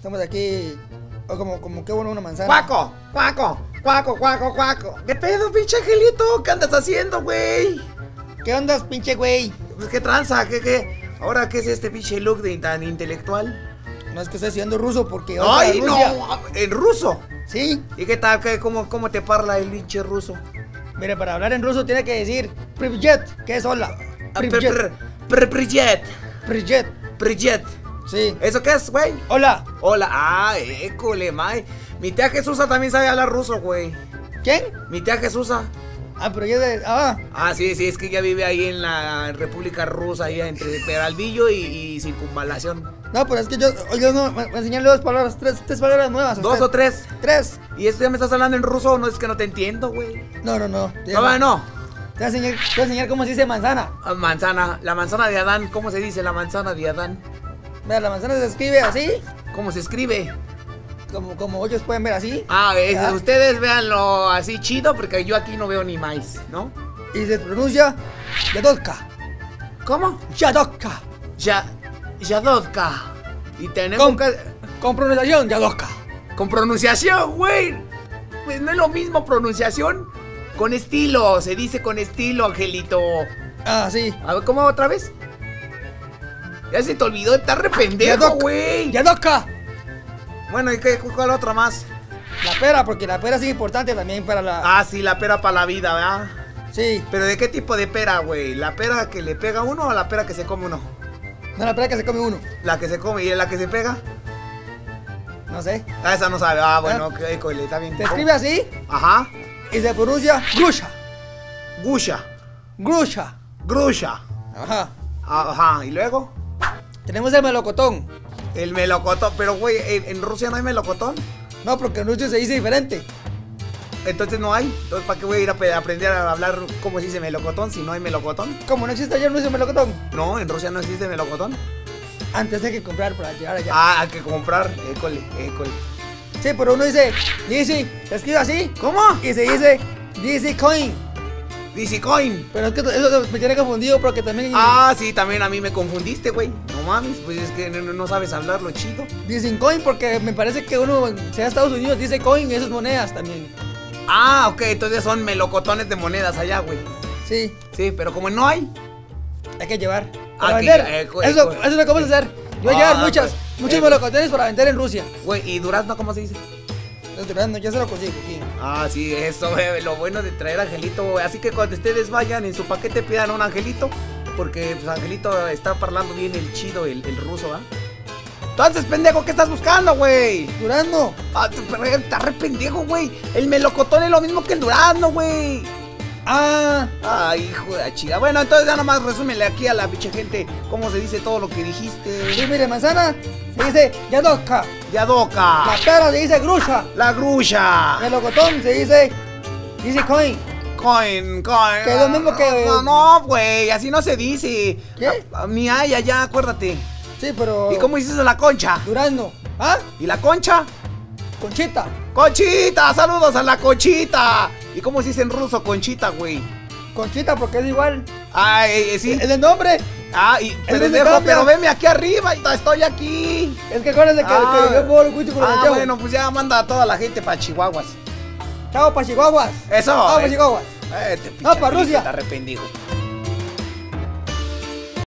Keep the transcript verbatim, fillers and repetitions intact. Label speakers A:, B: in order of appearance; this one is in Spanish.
A: Estamos aquí. Oh, como, como que bueno una manzana.
B: ¡Cuaco! ¡Cuaco! ¡Cuaco, cuaco, cuaco! ¿Qué pedo, pinche angelito? ¿Qué andas haciendo, güey?
A: ¿Qué onda, pinche güey?
B: Pues qué tranza, ¿qué, qué? ¿Ahora qué es este pinche look de tan intelectual?
A: No es que estoy estudiando ruso porque.
B: ¡Ay, no! ¿En ruso?
A: Sí.
B: ¿Y qué tal? ¿Qué, cómo, ¿Cómo te parla el pinche ruso?
A: Mire, para hablar en ruso tiene que decir Privyet, que es hola.
B: Privyet. Privyet.
A: Privyet.
B: Privyet.
A: Sí.
B: ¿Eso qué es, güey?
A: Hola.
B: Hola. Ah, école, mae. Mi tía Jesusa también sabe hablar ruso, güey.
A: ¿Quién?
B: Mi tía Jesusa.
A: Ah, pero yo de. Ah.
B: Ah, sí, sí, es que ella vive ahí en la República Rusa, ahí entre Peralvillo y, y Circunvalación.
A: No, pero es que yo, yo no, me, me enseñé dos palabras, tres, tres palabras nuevas.
B: ¿Dos
A: usted.
B: o tres?
A: Tres.
B: ¿Y esto ya me estás hablando en ruso o no? Es que no te entiendo, güey.
A: No, no, no.
B: No, no, no.
A: Te voy a enseñar, te voy a enseñar cómo se dice manzana.
B: Ah, manzana, la manzana de Adán, ¿cómo se dice la manzana de Adán?
A: Mira, la manzana se escribe así.
B: ¿Cómo se escribe?
A: Como, como ellos pueden ver así.
B: Ah, es, ustedes véanlo así chido porque yo aquí no veo ni maíz, ¿no?
A: Y se pronuncia Yadovka.
B: ¿Cómo?
A: Yadovka.
B: Ya, Yadovka. Y tenemos
A: Con,
B: que...
A: con pronunciación, Yadovka.
B: Con pronunciación, güey. Pues no es lo mismo pronunciación. Con estilo, se dice con estilo, Angelito.
A: Ah, sí.
B: A ver, ¿cómo otra vez? Ya se te olvidó, está re pendejo, güey.
A: Yadovka.
B: Bueno, ¿y qué, cuál otra más?
A: La pera, porque la pera sí es importante también para la...
B: Ah, sí, la pera para la vida, ¿verdad?
A: Sí.
B: ¿Pero de qué tipo de pera, güey? ¿La pera que le pega a uno o la pera que se come uno?
A: No, la pera que se come uno.
B: La que se come y la que se pega.
A: No sé.
B: Ah, esa no sabe. Ah, bueno,
A: ¿Ah?
B: ok, cole, está bien.
A: Se escribe así.
B: Ajá.
A: Y se pronuncia Grusha.
B: Gusha.
A: Grusha.
B: Grusha.
A: Ajá.
B: Ajá, ¿y luego?
A: Tenemos el melocotón.
B: El melocotón. Pero, güey, ¿en, ¿en Rusia no hay melocotón?
A: No, porque en Rusia se dice diferente.
B: Entonces no hay. Entonces, ¿para qué voy a ir a pe- aprender a hablar cómo se dice melocotón si no hay melocotón?
A: Como no existe allá, no dice melocotón.
B: No, en Rusia no existe melocotón.
A: Antes hay que comprar para llegar allá.
B: Ah, hay que comprar. École, école.
A: Sí, pero uno dice D C, se escribe así.
B: ¿Cómo?
A: Y se dice D C Coin.
B: D C Coin.
A: Pero es que eso me tiene confundido porque también...
B: Ah, sí, también a mí me confundiste, güey. No mames, pues es que no, no sabes hablarlo chido.
A: D C Coin porque me parece que uno, sea Estados Unidos, dice coin y esas monedas también.
B: Ah, ok, entonces son melocotones de monedas allá, güey.
A: Sí,
B: Sí, pero como no hay.
A: hay que llevar.
B: Ah,
A: Para
B: que-
A: vender.
B: eh, cu-
A: eso,
B: cu-
A: eso es lo que vamos a hacer. Yo voy a
B: Ah,
A: llevar muchas,
B: pues,
A: muchos
B: eh,
A: melocotones para vender en Rusia.
B: Güey, ¿y durazno cómo se dice?
A: Los duranos, ya se lo consigo aquí.
B: Ah, sí, eso, güey, lo bueno de traer angelito, güey. Así que cuando ustedes vayan en su paquete pidan un angelito. Porque, pues, Angelito está hablando bien el chido, el, el ruso, ¿ah? Entonces, pendejo, ¿qué estás buscando, güey?
A: Durazno.
B: Ah, tú, pero está re pendejo, güey. El melocotón es lo mismo que el durazno, güey.
A: Ah,
B: Ay, hijo de la chica. Bueno, entonces ya nomás resúmele aquí a la pinche gente cómo se dice todo lo que
A: sí,
B: dijiste.
A: mire, manzana se dice Yadovka.
B: Yadoka.
A: La pera se dice Grusha.
B: La grusha.
A: Melocotón se dice D C Coin.
B: Coin, coin.
A: Que es lo mismo que-
B: No, no, güey, así no se dice.
A: ¿Qué?
B: A, a mi ay, allá, acuérdate.
A: Sí, pero...
B: ¿Y cómo dices la concha?
A: Durazno. ¿Ah?
B: ¿Y la concha?
A: Conchita.
B: ¡Conchita! ¡Saludos a la conchita! ¿Y cómo se dice en ruso conchita, güey?
A: Conchita porque es igual.
B: Ay, eh, sí.
A: Es el nombre.
B: Ah, y,
A: no
B: pero,
A: se
B: dejo,
A: cambia.
B: pero veme aquí arriba, y estoy aquí.
A: Es que acuérdense que,
B: Ah.
A: que yo puedo orgullo con
B: Ah,
A: el
B: bueno, pues ya manda a toda la gente para Chihuahuas.
A: Chao, pa' Chihuahuas.
B: Eso.
A: Chao, pa'
B: eh.
A: Chihuahuas.
B: Eh, te
A: No,
B: pinche
A: pa' Rusia.
B: Está arrepentido.